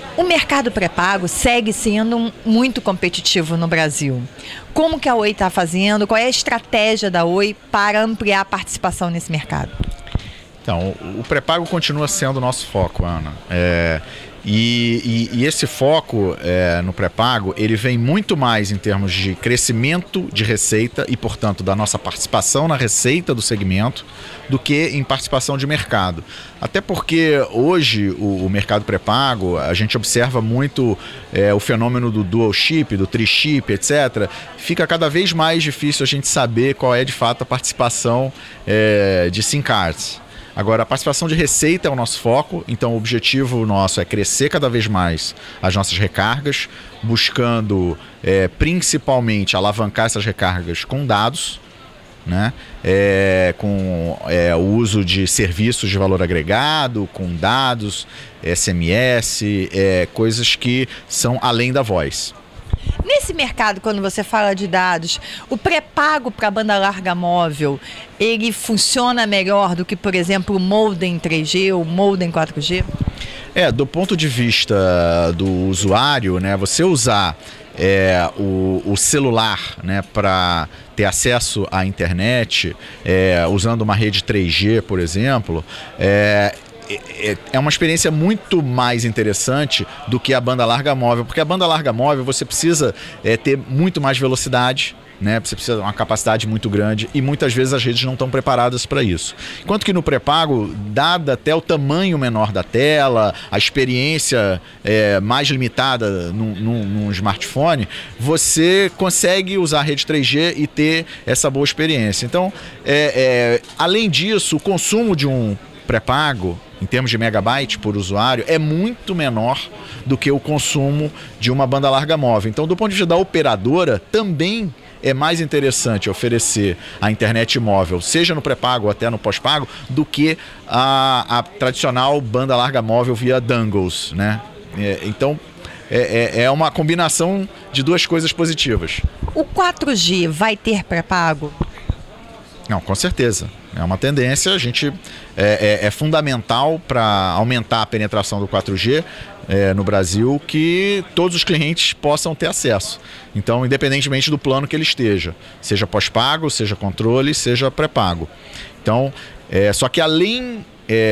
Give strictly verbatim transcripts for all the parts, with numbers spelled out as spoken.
O mercado pré-pago segue sendo um, muito competitivo no Brasil. Como que a Oi está fazendo? Qual é a estratégia da Oi para ampliar a participação nesse mercado? Então, o pré-pago continua sendo o nosso foco, Ana. É, e, e, e esse foco é, no pré-pago, ele vem muito mais em termos de crescimento de receita e, portanto, da nossa participação na receita do segmento, do que em participação de mercado. Até porque hoje o, o mercado pré-pago, a gente observa muito é, o fenômeno do dual chip, do tri-chip, etcétera. Fica cada vez mais difícil a gente saber qual é de fato a participação é, de SIM cards. Agora, a participação de receita é o nosso foco, então o objetivo nosso é crescer cada vez mais as nossas recargas, buscando é, principalmente alavancar essas recargas com dados, né? É, com é, o uso de serviços de valor agregado, com dados, S M S, é, coisas que são além da voz. Nesse mercado, quando você fala de dados, o pré-pago para banda larga móvel, ele funciona melhor do que, por exemplo, o modem três G ou o modem quatro G? É, do ponto de vista do usuário, né, você usar é, o, o celular, né, para ter acesso à internet, é, usando uma rede três G, por exemplo, é, é uma experiência muito mais interessante do que a banda larga móvel, porque a banda larga móvel você precisa é, ter muito mais velocidade, né? Você precisa de uma capacidade muito grande e muitas vezes as redes não estão preparadas para isso. Enquanto que no pré-pago, dada até o tamanho menor da tela, a experiência é, mais limitada num, num, num smartphone, você consegue usar a rede três G e ter essa boa experiência. Então, é, é, além disso, o consumo de um pré-pago, em termos de megabyte por usuário, é muito menor do que o consumo de uma banda larga móvel. Então, do ponto de vista da operadora, também é mais interessante oferecer a internet móvel, seja no pré-pago ou até no pós-pago, do que a, a tradicional banda larga móvel via dongles, né? É, então, é, é uma combinação de duas coisas positivas. O quatro G vai ter pré-pago? Não, com certeza. É uma tendência, a gente é, é, é fundamental para aumentar a penetração do quatro G é, no Brasil, que todos os clientes possam ter acesso. Então, independentemente do plano que ele esteja, seja pós-pago, seja controle, seja pré-pago. Então, é, só que além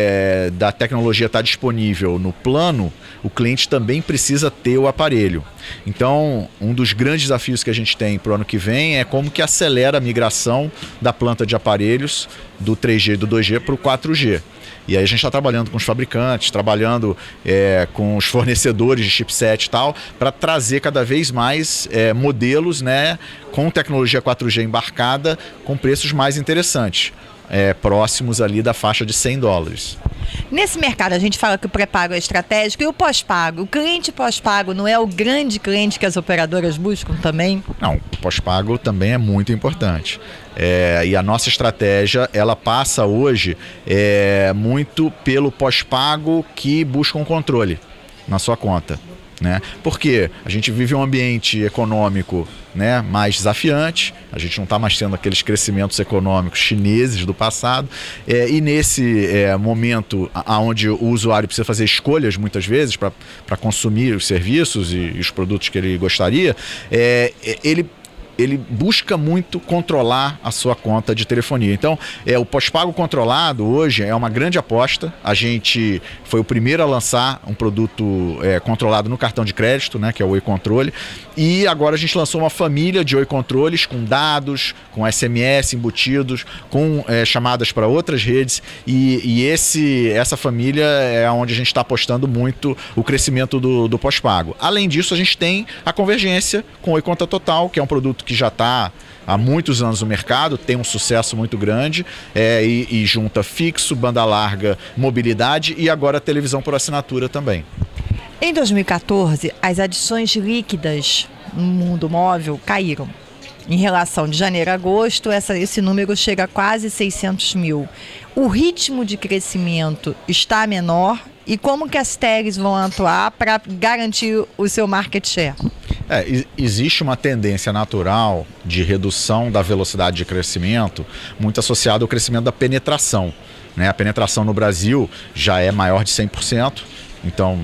é, da tecnologia estar disponível no plano, o cliente também precisa ter o aparelho. Então, um dos grandes desafios que a gente tem para o ano que vem é como que acelera a migração da planta de aparelhos do três G e do dois G para o quatro G. E aí a gente está trabalhando com os fabricantes, trabalhando é, com os fornecedores de chipset e tal, para trazer cada vez mais é, modelos, né, com tecnologia quatro G embarcada, com preços mais interessantes. É, próximos ali da faixa de cem dólares. Nesse mercado a gente fala que o pré-pago é estratégico e o pós-pago. O cliente pós-pago não é o grande cliente que as operadoras buscam também? Não, o pós-pago também é muito importante. É, e a nossa estratégia, ela passa hoje é, muito pelo pós-pago que busca um controle na sua conta, né? Porque a gente vive um ambiente econômico, né, mais desafiante, a gente não está mais tendo aqueles crescimentos econômicos chineses do passado, é, e nesse é, momento onde o usuário precisa fazer escolhas muitas vezes para consumir os serviços e, e os produtos que ele gostaria, é, ele ele busca muito controlar a sua conta de telefonia. Então, é, o pós-pago controlado hoje é uma grande aposta. A gente foi o primeiro a lançar um produto é, controlado no cartão de crédito, né, que é o Oi Controle. E agora a gente lançou uma família de Oi Controles com dados, com S M S embutidos, com é, chamadas para outras redes. E, e esse, essa família é onde a gente está apostando muito o crescimento do, do pós-pago. Além disso, a gente tem a convergência com o Oi Conta Total, que é um produto que já está há muitos anos no mercado, tem um sucesso muito grande é, e, e junta fixo, banda larga, mobilidade e agora televisão por assinatura também. Em dois mil e quatorze, as adições líquidas no mundo móvel caíram. Em relação de janeiro a agosto, essa, esse número chega a quase seiscentos mil. O ritmo de crescimento está menor e como que as tags vão atuar para garantir o seu market share? É, existe uma tendência natural de redução da velocidade de crescimento, muito associada ao crescimento da penetração, né? A penetração no Brasil já é maior de cem por cento, então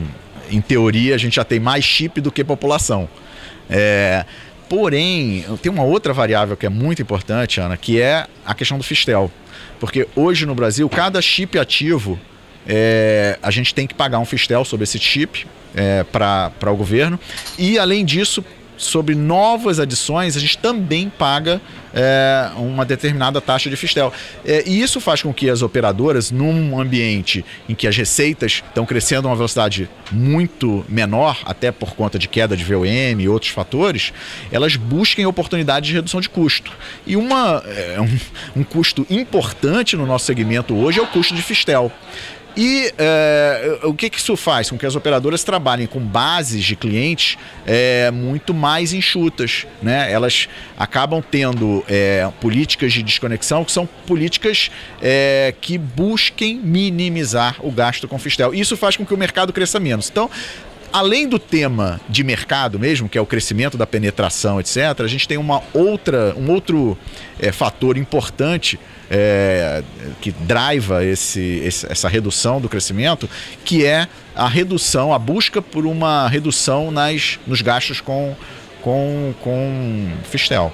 em teoria, a gente já tem mais chip do que população. É, porém, tem uma outra variável que é muito importante, Ana, que é a questão do Fistel. Porque hoje no Brasil, cada chip ativo, é, a gente tem que pagar um Fistel sobre esse chip é, para o governo. E, além disso, sobre novas adições, a gente também paga é, uma determinada taxa de Fistel. É, e isso faz com que as operadoras, num ambiente em que as receitas estão crescendo a uma velocidade muito menor, até por conta de queda de V O M e outros fatores, elas busquem oportunidades de redução de custo. E uma, é, um, um custo importante no nosso segmento hoje é o custo de Fistel. E é, o que, que isso faz? Com que as operadoras trabalhem com bases de clientes é, muito mais enxutas, né? Elas acabam tendo é, políticas de desconexão que são políticas é, que busquem minimizar o gasto com Fistel. Isso faz com que o mercado cresça menos. Então, além do tema de mercado mesmo, que é o crescimento da penetração, etcétera, a gente tem uma outra, um outro é, fator importante é, que driva esse, esse, essa redução do crescimento, que é a redução, a busca por uma redução nas, nos gastos com, com, com Fistel.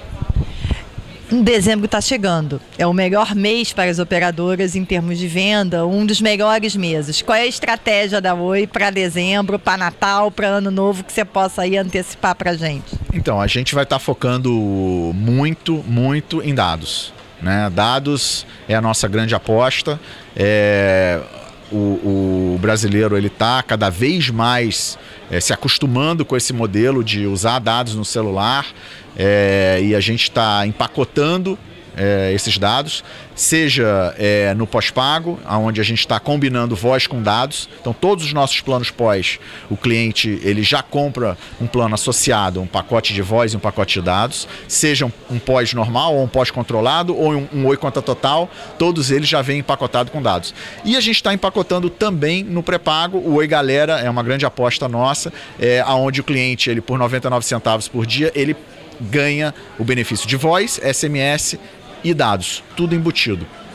Um dezembro está chegando. É o melhor mês para as operadoras em termos de venda, um dos melhores meses. Qual é a estratégia da Oi para dezembro, para Natal, para Ano Novo, que você possa aí antecipar para a gente? Então, a gente vai estar tá focando muito, muito em dados, né? Dados é a nossa grande aposta. É, o, o brasileiro ele está cada vez mais é, se acostumando com esse modelo de usar dados no celular. É, e a gente está empacotando é, esses dados, seja é, no pós-pago, onde a gente está combinando voz com dados. Então, todos os nossos planos pós, o cliente ele já compra um plano associado, um pacote de voz e um pacote de dados, seja um, um pós normal, ou um pós controlado, ou um, um Oi Conta Total, todos eles já vêm empacotados com dados. E a gente está empacotando também no pré-pago. O Oi Galera é uma grande aposta nossa, é, onde o cliente, ele por noventa e nove centavos por dia, ele ganha o benefício de voz, S M S e dados, tudo embutido.